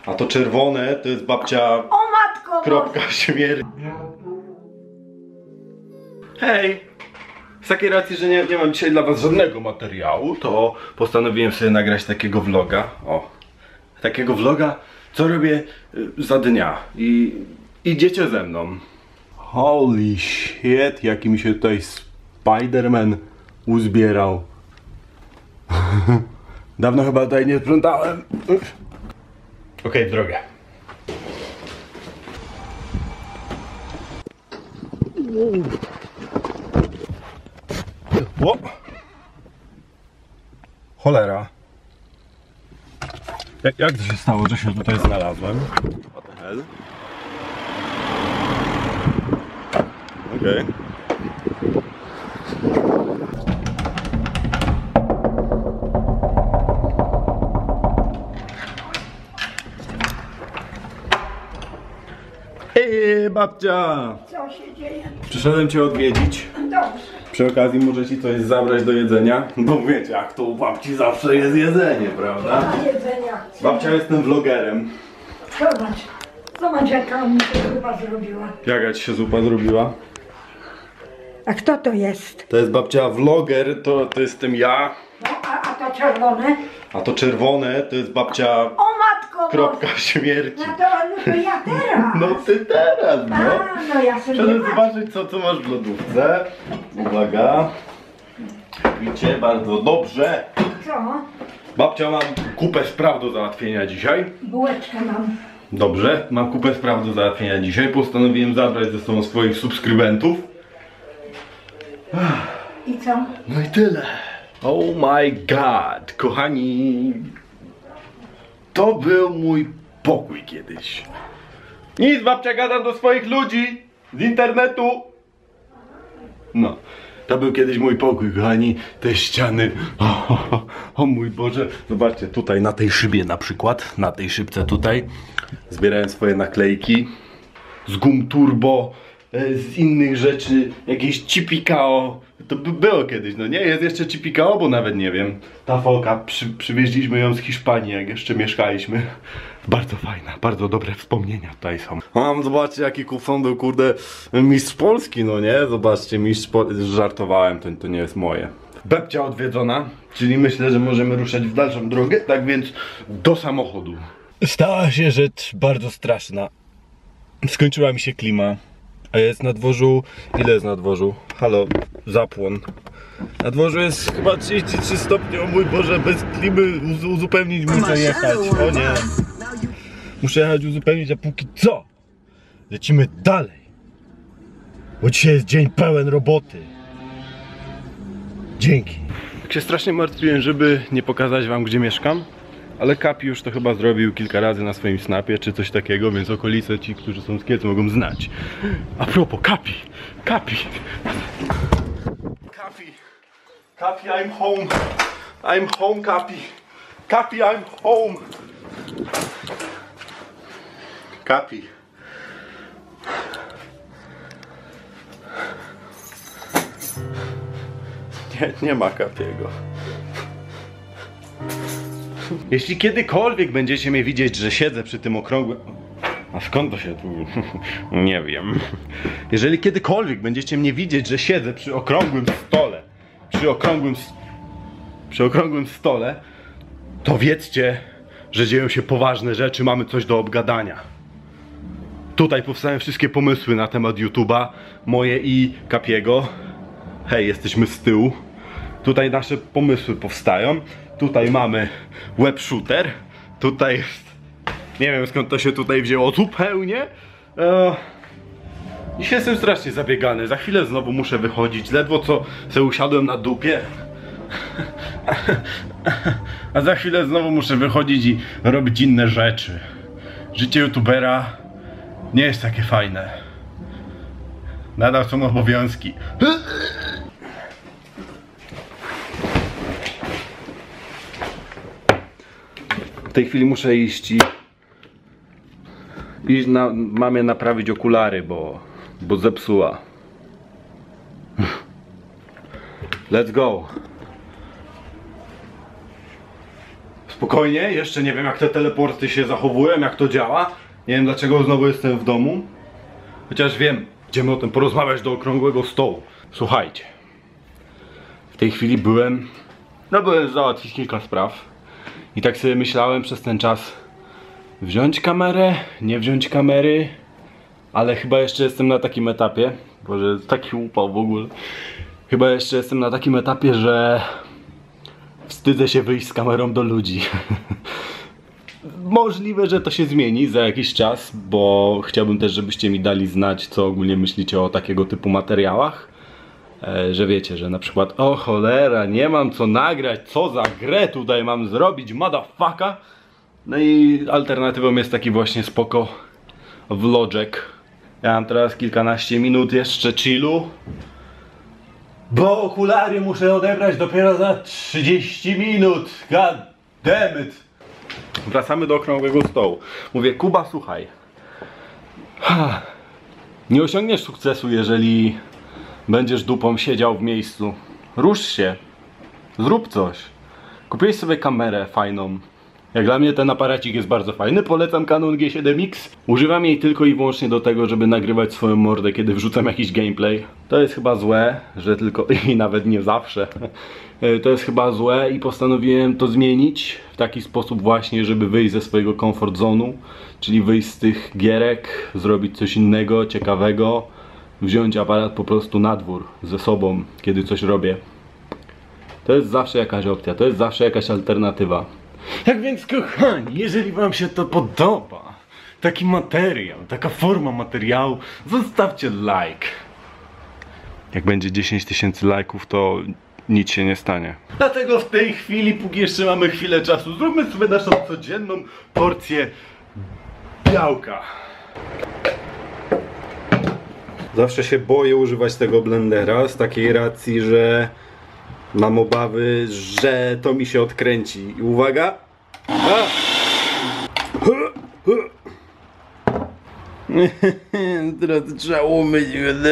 A to czerwone to jest babcia... O matko! Kropka śmierci. Hej! Z takiej racji, że nie mam dzisiaj dla was żadnego materiału, to postanowiłem sobie nagrać takiego vloga. O! Takiego vloga, co robię za dnia. I idziecie ze mną. Holy shit, jaki mi się tutaj Spider-Man uzbierał. Dawno chyba tutaj nie sprzątałem. Okej, w drogę. O! Cholera. Jak to się stało, że się tutaj znalazłem? What the hell? Okej. Hej, babcia! Co się dzieje? Przyszedłem cię odwiedzić. Dobrze. Przy okazji może ci coś zabrać do jedzenia. Bo wiecie, jak to u babci zawsze jest jedzenie, prawda? Do jedzenia. Babcia jestem vlogerem. Zobacz jaka mi się zupa zrobiła. Jaka ci się zupa zrobiła? A kto to jest? To jest babcia vloger, to jestem ja. No, a to czerwone? A to czerwone to jest babcia... O matko! Kropka śmierci. No to ja teraz. No ty teraz, no. A, no ja sobie Trzeba nie patrzę. zobaczyć co masz w lodówce. Uwaga. Widzicie, bardzo dobrze. Co? Babcia, mam kupę spraw do załatwienia dzisiaj. Bułeczkę mam. Dobrze, mam kupę spraw do załatwienia dzisiaj. Postanowiłem zabrać ze sobą swoich subskrybentów. I co? No i tyle. Oh my god, kochani. To był mój pokój kiedyś. Nic, babcia, gadam do swoich ludzi z internetu. No, to był kiedyś mój pokój, kochani. Te ściany. O mój Boże. Zobaczcie, tutaj na tej szybie na przykład, na tej szybce tutaj zbierałem swoje naklejki z gum turbo, z innych rzeczy, jakieś Cipikao. To było kiedyś, no nie? Jest jeszcze Cipikao, bo nawet nie wiem. Ta folka, przywieźliśmy ją z Hiszpanii, jak jeszcze mieszkaliśmy. Bardzo fajna, bardzo dobre wspomnienia tutaj są. Mam, zobaczcie jaki kufon był, kurde, mistrz Polski, no nie? Zobaczcie, mistrz Polski, żartowałem, to nie jest moje. Babcia odwiedzona, czyli myślę, że możemy ruszać w dalszą drogę, tak więc do samochodu. Stała się rzecz bardzo straszna. Skończyła mi się klima. A jest na dworzu... Ile jest na dworzu? Halo, zapłon. Na dworzu jest chyba 33 stopnie, o mój Boże, bez klimy uzupełnić muszę jechać. O nie. Muszę jechać uzupełnić, a póki co lecimy dalej. Bo dzisiaj jest dzień pełen roboty. Dzięki. Tak się strasznie martwiłem, żeby nie pokazać wam, gdzie mieszkam. Ale Kapi już to chyba zrobił kilka razy na swoim snapie, czy coś takiego, więc okolice ci, którzy są z Kielc, mogą znać. A propos, Kapi! Kapi! Kapi! Kapi, I'm home! I'm home, Kapi! Kapi, I'm home! Kapi! Nie ma Kapiego. Jeśli kiedykolwiek będziecie mnie widzieć, że siedzę przy tym okrągłym... A skąd to się tu... Nie wiem. Jeżeli kiedykolwiek będziecie mnie widzieć, że siedzę przy okrągłym stole, przy okrągłym stole, to wiedzcie, że dzieją się poważne rzeczy, mamy coś do obgadania. Tutaj powstają wszystkie pomysły na temat YouTube'a, moje i Kapiego. Hej, jesteśmy z tyłu. Tutaj nasze pomysły powstają. Tutaj mamy web shooter. Tutaj jest... Nie wiem skąd to się tutaj wzięło zupełnie. Dzisiaj jestem strasznie zabiegany. Za chwilę znowu muszę wychodzić. Ledwo co sobie usiadłem na dupie. A za chwilę znowu muszę wychodzić i robić inne rzeczy. Życie youtubera nie jest takie fajne. Nadal są obowiązki. W tej chwili muszę iść mamie naprawić okulary, bo zepsuła. Let's go. Spokojnie, jeszcze nie wiem jak te teleporty się zachowują, jak to działa. Nie wiem dlaczego znowu jestem w domu. Chociaż wiem, będziemy o tym porozmawiać do okrągłego stołu. Słuchajcie. W tej chwili byłem załatwić kilka spraw. I tak sobie myślałem przez ten czas, wziąć kamerę, nie wziąć kamery. Ale chyba jeszcze jestem na takim etapie, boże, taki upał w ogóle. Chyba jeszcze jestem na takim etapie, że wstydzę się wyjść z kamerą do ludzi. Możliwe, że to się zmieni za jakiś czas, bo chciałbym też, żebyście mi dali znać, co ogólnie myślicie o takiego typu materiałach. Że wiecie, że na przykład, o cholera, nie mam co nagrać, co za grę tutaj mam zrobić, motherfucker. No i alternatywą jest taki właśnie spoko vlogek. Ja mam teraz kilkanaście minut jeszcze chillu, bo okulary muszę odebrać dopiero za 30 minut. God damn it. Wracamy do okrągłego stołu. Mówię, Kuba, słuchaj. Nie osiągniesz sukcesu, jeżeli będziesz dupą siedział w miejscu. Rusz się. Zrób coś. Kupiłeś sobie kamerę fajną. Jak dla mnie ten aparacik jest bardzo fajny. Polecam Canon G7X. Używam jej tylko i wyłącznie do tego, żeby nagrywać swoją mordę, kiedy wrzucam jakiś gameplay. To jest chyba złe, że tylko... i nawet nie zawsze. To jest chyba złe i postanowiłem to zmienić w taki sposób właśnie, żeby wyjść ze swojego comfort zone'u. Czyli wyjść z tych gierek, zrobić coś innego, ciekawego. Wziąć aparat po prostu na dwór ze sobą, kiedy coś robię. To jest zawsze jakaś opcja, to jest zawsze jakaś alternatywa. Tak więc kochani, jeżeli wam się to podoba, taki materiał, taka forma materiału, zostawcie like. Jak będzie 10 000 lajków, to nic się nie stanie. Dlatego w tej chwili, póki jeszcze mamy chwilę czasu, zróbmy sobie naszą codzienną porcję białka. Zawsze się boję używać tego blendera z takiej racji, że mam obawy, że to mi się odkręci. I uwaga! Teraz trzeba umyć.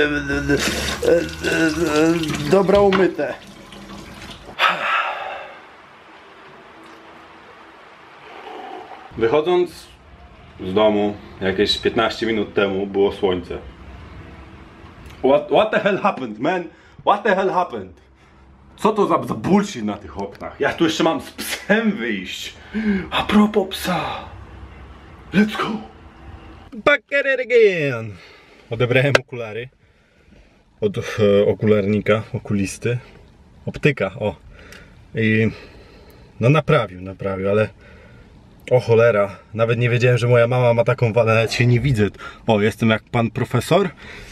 Dobra, umyte. Wychodząc z domu jakieś 15 minut temu było słońce. What the hell happened, man? What the hell happened? Co to za bullshit na tych oknach? Ja tu jeszcze mam z psem wyjść. A propos psa. Let's go. Back at it again. Odebrałem okulary. Od okularnika, okulisty. Optyka, o. I no naprawił, ale o cholera. Nawet nie wiedziałem, że moja mama ma taką wadę, nawet się nie widzę. O, jestem jak pan profesor.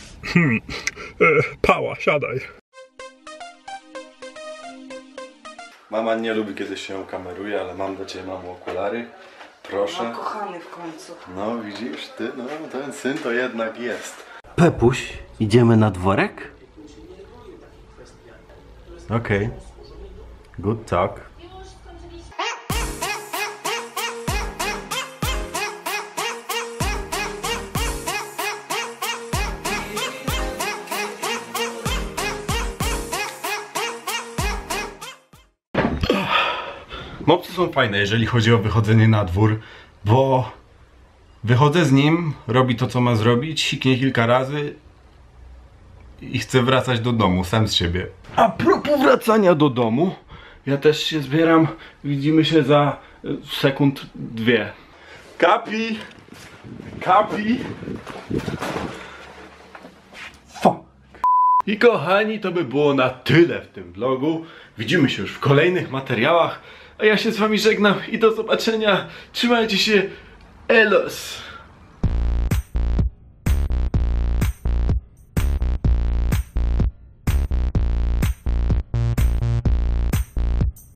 Pała, siadaj. Mama nie lubi, kiedy się kameruje, ale mam dla ciebie, mamo, okulary. Proszę. No, kochany w końcu. No widzisz, ty, no ten syn to jednak jest. Pepuś, idziemy na dworek? Okej. Good talk. Mopsy są fajne, jeżeli chodzi o wychodzenie na dwór, bo wychodzę z nim, robi to, co ma zrobić, siknie kilka razy i chcę wracać do domu, sam z siebie. A propos wracania do domu, ja też się zbieram, widzimy się za sekund 2. Kapi! Kapi! Fuck! I kochani, to by było na tyle w tym vlogu. Widzimy się już w kolejnych materiałach. A ja się z wami żegnam i do zobaczenia. Trzymajcie się. Elos.